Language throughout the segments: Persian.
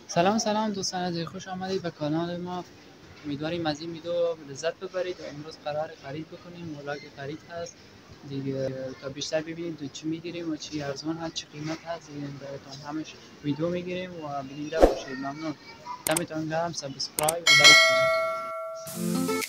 سلام دوستان عزیز، خوش آمدید به کانال ما. امیدواریم از این ویدیو لذت ببرید. امروز قرار خرید بکنیم. ولاگ خرید هست دیگه، تا بیشتر ببینید چی میگیریم و چی ارزان هست چی قیمت هست. براتون همش ویدیو میگیریم و بیننده باشید. ممنون. دمتون گرم. سابسکرایب و لایک کنید.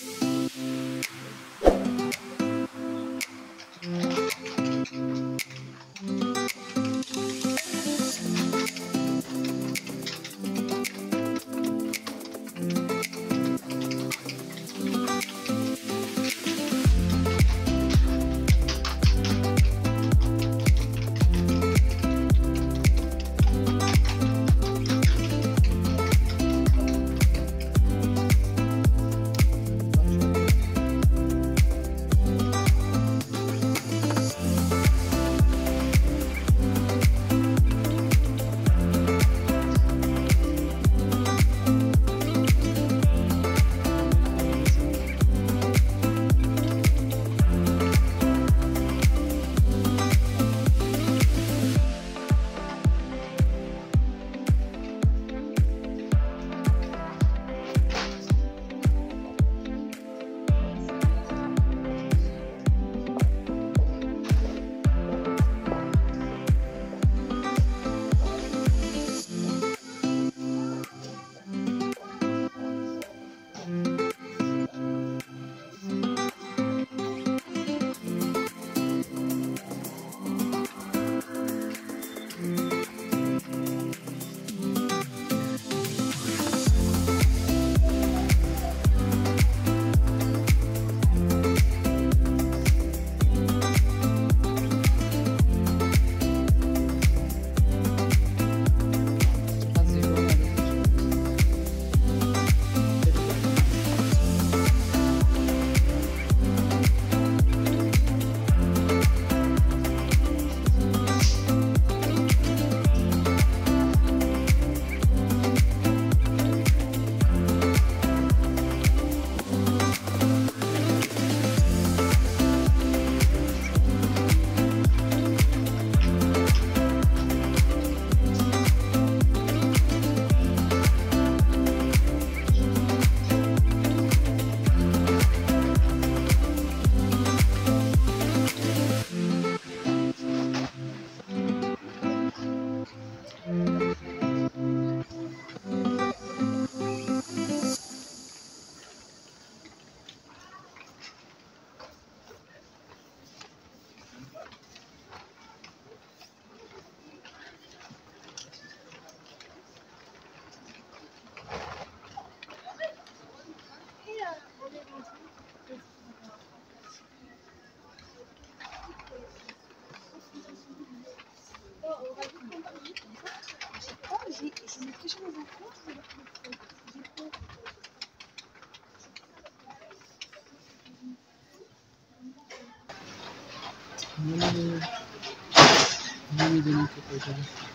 نمیدونم که کجا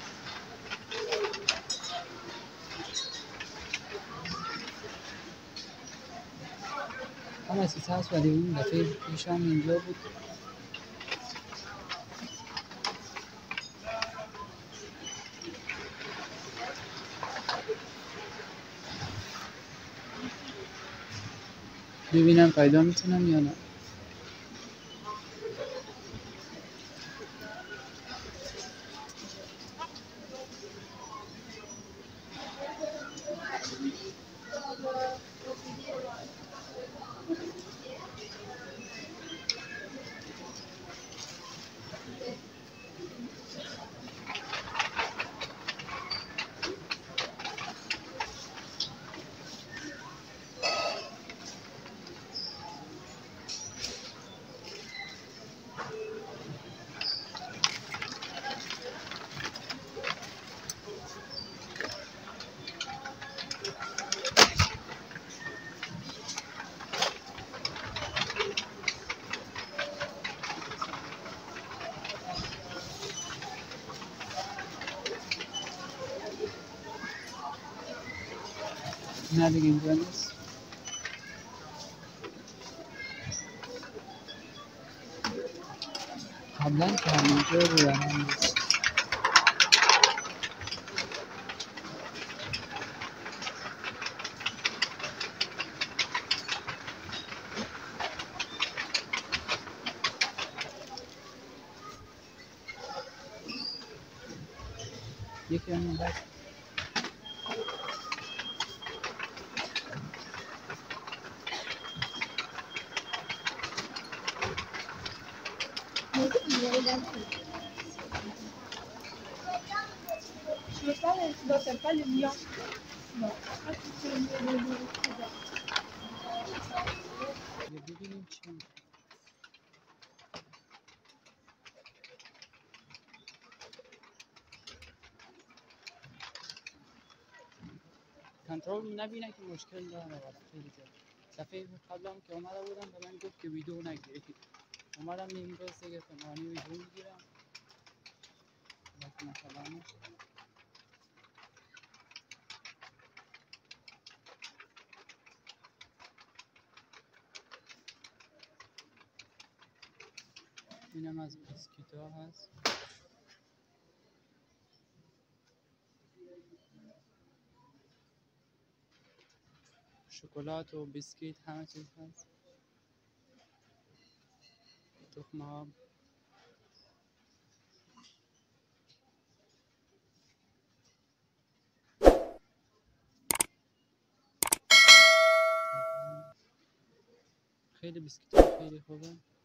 همه چیز هست، ولی اون دفعه پیشم اینجا بود. ببینم پیدا میتونم یا نه. نه دیگه اینجا نیست. قبلا که همینجا بود الان نیست. بیانیم بعد Je veux pas, non, t'aimes pas les lions. Non. ببینیم چی میشه. کنترل نبینه که مشکل داره ولی خیلی زیاد. دفعه قبل هم که اومده بودم به من گفت که ویدیو نگیری. اومدم امروز دیگه فلانی ویدیو میگیرم. مثلا اینم از بیسکیت ها هست. شکلات و بیسکیت همه چیز هست. تخم آب. خیلی بیسکیت ها خیلی خوبه.